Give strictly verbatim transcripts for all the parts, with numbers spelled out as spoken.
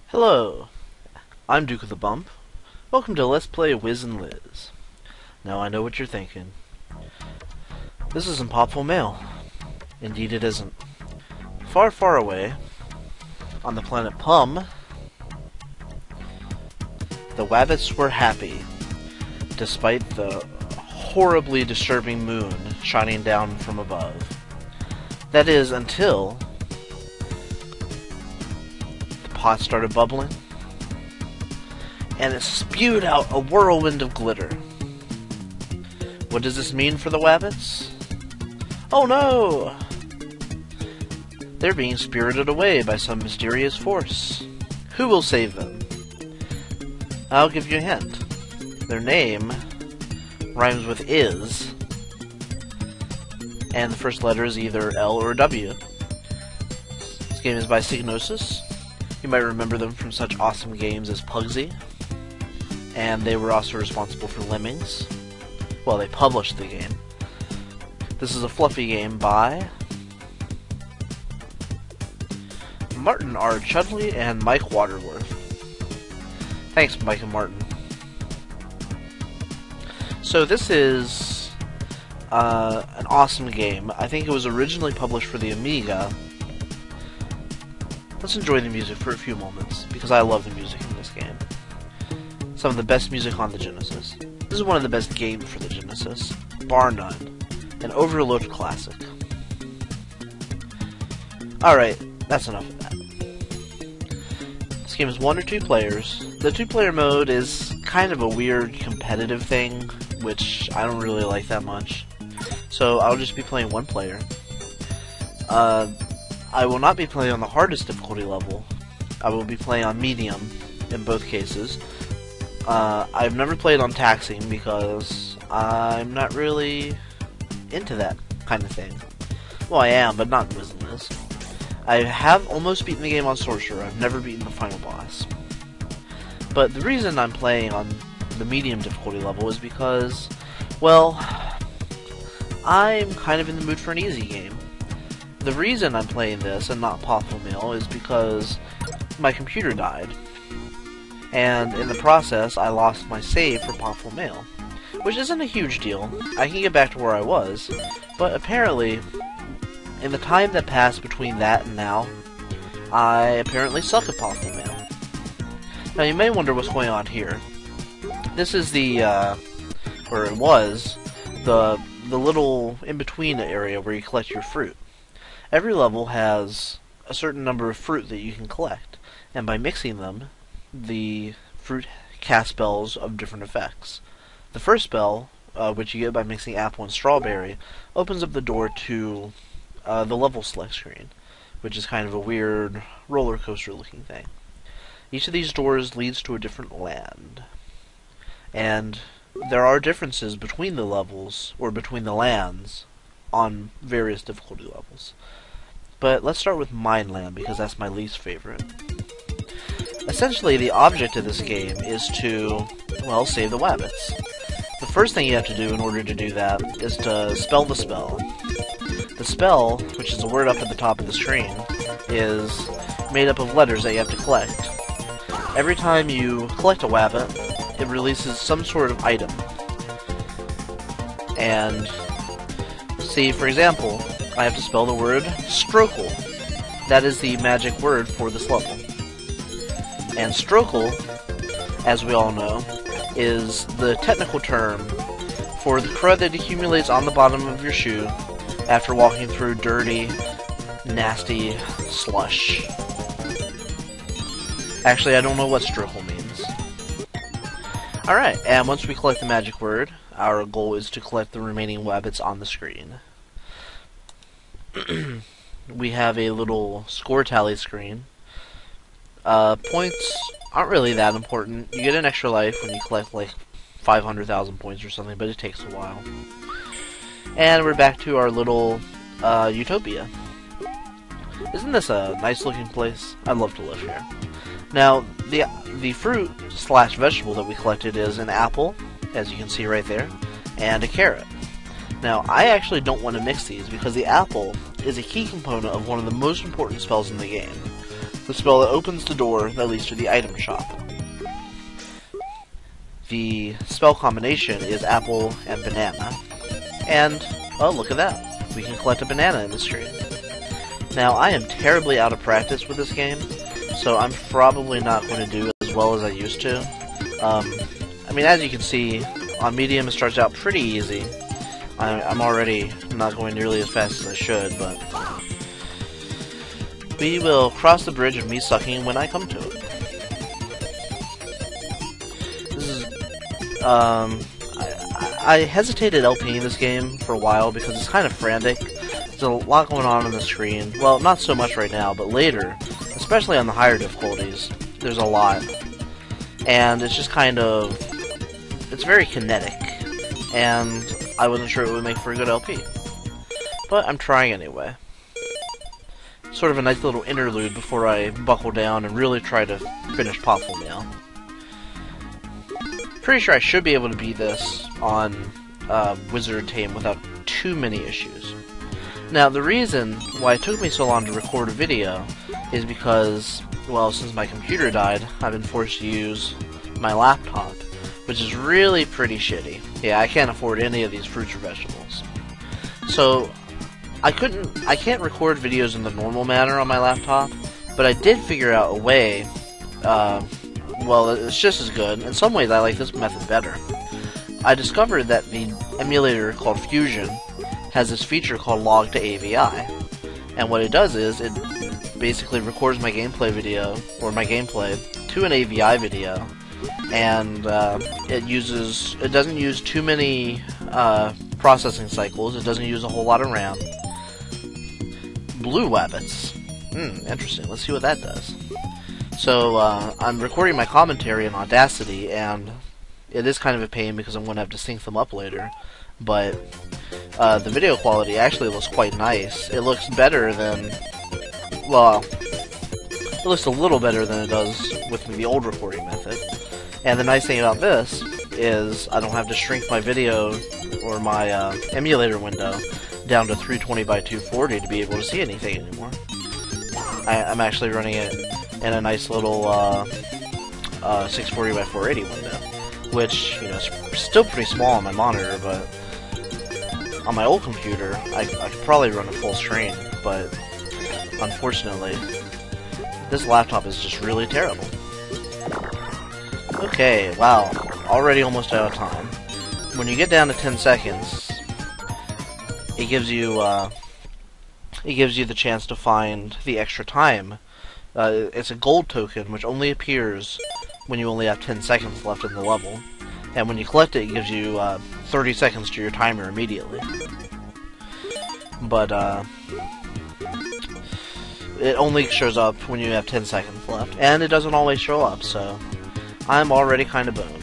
Hello, I'm Duke of the Bump. Welcome to Let's Play Wiz and Liz. Now I know what you're thinking. This isn't Popful Mail. Indeed it isn't. Far, far away, on the planet Pum, the Wabbits were happy, despite the horribly disturbing moon shining down from above. That is, until the pot started bubbling, and it spewed out a whirlwind of glitter. What does this mean for the Wabbits? Oh no! They're being spirited away by some mysterious force. Who will save them? I'll give you a hint. Their name rhymes with is, and the first letter is either L or W. This game is by Psygnosis. You might remember them from such awesome games as Pugsy, and they were also responsible for Lemmings. Well, they published the game. This is a fluffy game by Martin R. Chudley and Mike Waterworth. Thanks, Mike and Martin. So this is uh, an awesome game. I think it was originally published for the Amiga. Let's enjoy the music for a few moments, because I love the music in this game. Some of the best music on the Genesis. This is one of the best games for the Genesis, bar none. An overlooked classic. Alright, that's enough of that. This game is one or two players. The two-player mode is kind of a weird competitive thing, which I don't really like that much. So I'll just be playing one player. Uh, I will not be playing on the hardest difficulty level. I will be playing on medium in both cases. Uh, I've never played on taxing because I'm not really into that kind of thing. Well, I am, but not in Wiz and Liz. I have almost beaten the game on Sorcerer. I've never beaten the final boss. But the reason I'm playing on the medium difficulty level is because, well, I'm kind of in the mood for an easy game. The reason I'm playing this and not Popful Mail is because my computer died. And in the process, I lost my save for Popful Mail. Which isn't a huge deal. I can get back to where I was. But apparently, in the time that passed between that and now, I apparently suck at Popful Mail. Now you may wonder what's going on here. This is the, uh, or it was, the, the little in-between area where you collect your fruit. Every level has a certain number of fruit that you can collect, and by mixing them, the fruit cast spells of different effects. The first spell, uh, which you get by mixing apple and strawberry, opens up the door to uh, the level select screen, which is kind of a weird roller coaster looking thing. Each of these doors leads to a different land, and there are differences between the levels, or between the lands, on various difficulty levels. But let's start with Mine Land, because that's my least favorite. Essentially, the object of this game is to, well, save the Wabbits. The first thing you have to do in order to do that is to spell the spell. The spell, which is a word up at the top of the screen, is made up of letters that you have to collect. Every time you collect a Wabbit, it releases some sort of item. And, see, for example, I have to spell the word Strokel. That is the magic word for this level. And Strokel, as we all know, is the technical term for the crud that accumulates on the bottom of your shoe after walking through dirty, nasty slush. Actually, I don't know what Strokel means. Alright, and once we collect the magic word, our goal is to collect the remaining Wabbits on the screen. We have a little score tally screen. Uh, points aren't really that important. You get an extra life when you collect like five hundred thousand points or something, but it takes a while. And we're back to our little uh, utopia. Isn't this a nice looking place? I'd love to live here. Now, the the fruit slash vegetable that we collected is an apple, as you can see right there, and a carrot. Now, I actually don't want to mix these because the apple is a key component of one of the most important spells in the game. the spell that opens the door that leads to the item shop. The spell combination is apple and banana. And, oh, look at that. We can collect a banana in the screen. Now, I am terribly out of practice with this game, so I'm probably not going to do as well as I used to. Um, I mean, as you can see, on medium it starts out pretty easy. I, I'm already not going nearly as fast as I should, but we will cross the bridge of me sucking when I come to it. This is, um, I, I hesitated LPing this game for a while because it's kind of frantic. There's a lot going on on the screen. Well, not so much right now, but later, especially on the higher difficulties, there's a lot. And it's just kind of, it's very kinetic. And I wasn't sure it would make for a good L P. But I'm trying anyway. Sort of a nice little interlude before I buckle down and really try to finish Popful Meow. Pretty sure I should be able to beat this on uh, Wizard Tame without too many issues. Now, the reason why it took me so long to record a video is because, well, since my computer died, I've been forced to use my laptop, which is really pretty shitty. Yeah, I can't afford any of these fruits or vegetables. So, I couldn't, I can't record videos in the normal manner on my laptop, but I did figure out a way, uh, well, it's just as good. In some ways, I like this method better. I discovered that the emulator called Fusion has this feature called Log to A V I, and what it does is it basically records my gameplay video, or my gameplay, to an A V I video, and uh, it uses, it doesn't use too many uh, processing cycles, it doesn't use a whole lot of RAM. Blue Wabbits. Hmm, interesting. Let's see what that does. So, uh, I'm recording my commentary in Audacity, and it is kind of a pain because I'm going to have to sync them up later, but uh, the video quality actually looks quite nice. It looks better than, well, it looks a little better than it does with the old recording method. And the nice thing about this is I don't have to shrink my video or my uh, emulator window down to three twenty by two forty to be able to see anything anymore. I, I'm actually running it in a nice little uh, uh, six forty by four eighty window, which, you know, is still pretty small on my monitor, but on my old computer, I, I could probably run a full screen, but unfortunately, this laptop is just really terrible. Okay, wow, already almost out of time. When you get down to ten seconds, it gives you, uh, it gives you the chance to find the extra time. Uh, it's a gold token, which only appears when you only have ten seconds left in the level. And when you collect it, it gives you uh, thirty seconds to your timer immediately. But, uh, it only shows up when you have ten seconds left. And it doesn't always show up, so I'm already kind of boned.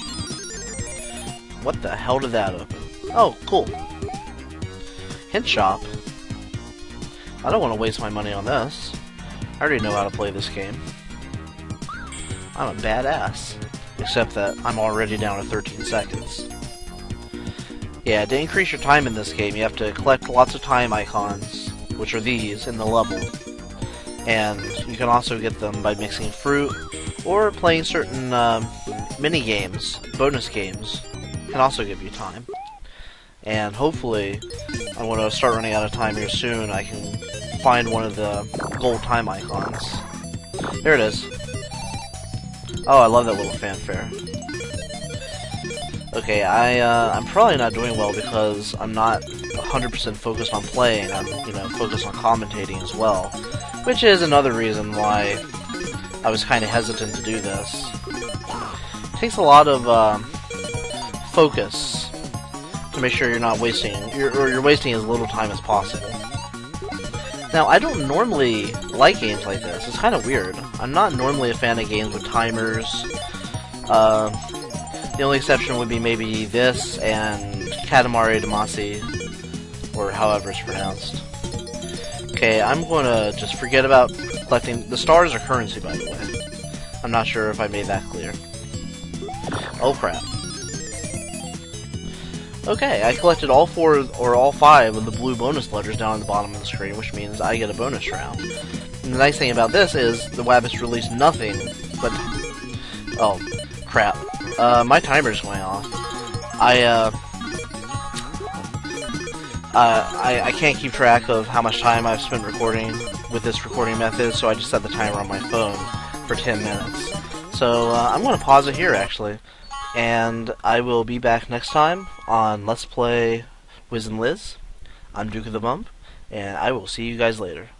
What the hell did that open? Oh, cool. Hint shop. I don't want to waste my money on this. I already know how to play this game. I'm a badass. Except that I'm already down to thirteen seconds. Yeah, to increase your time in this game, you have to collect lots of time icons, which are these, in the level. And you can also get them by mixing fruit, or playing certain uh, mini-games, bonus games, can also give you time. And hopefully, I'm going to start running out of time here soon, I can find one of the gold time icons. There it is. Oh, I love that little fanfare. Okay, I, uh, I'm probably not doing well because I'm not one hundred percent focused on playing, I'm, you know, focused on commentating as well. Which is another reason why I was kind of hesitant to do this. It takes a lot of, uh, focus to make sure you're not wasting, you're, or you're wasting as little time as possible. Now, I don't normally like games like this. It's kind of weird. I'm not normally a fan of games with timers. Uh, the only exception would be maybe this and Katamari Damacy, or however it's pronounced. Okay, I'm going to just forget about collecting... The stars are currency, by the way. I'm not sure if I made that clear. Oh, crap. Okay, I collected all four, or all five, of the blue bonus letters down at the bottom of the screen, which means I get a bonus round. And the nice thing about this is the W A B has released nothing but... Oh, crap. Uh, my timer's going off. I, uh... Uh, I, I can't keep track of how much time I've spent recording with this recording method, so I just set the timer on my phone for ten minutes. So, uh, I'm going to pause it here, actually. And I will be back next time on Let's Play Wiz and Liz. I'm Duke of the Bump, and I will see you guys later.